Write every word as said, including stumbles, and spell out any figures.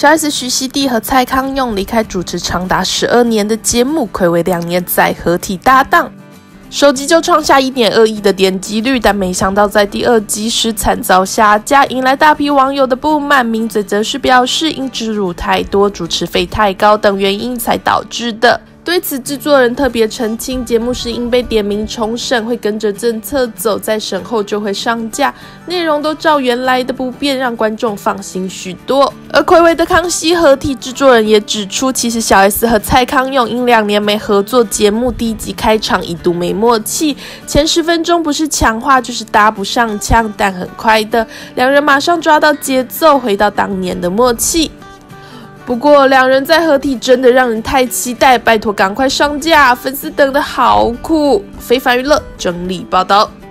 小 S 徐熙娣和蔡康永离开主持长达十二年的节目，睽违两年再合体搭档，首集就创下 一点二亿的点击率，但没想到在第二集时惨遭下架，引来大批网友的不满。名嘴则是表示，因植入太多、主持费太高等原因才导致的。对此，制作人特别澄清，节目是因被点名重审，会跟着政策走，在审后就会上架，内容都照原来的不变，让观众放心许多。而睽违的康熙合体，制作人也指出，其实小 S 和蔡康永因两年没合作节目，第一集开场一度没默契，前十分钟不是强化就是搭不上腔，但很快的，两人马上抓到节奏，回到当年的默契。不过，两人在合体真的让人太期待，拜托赶快上架，粉丝等得好苦。非凡娱乐整理报道。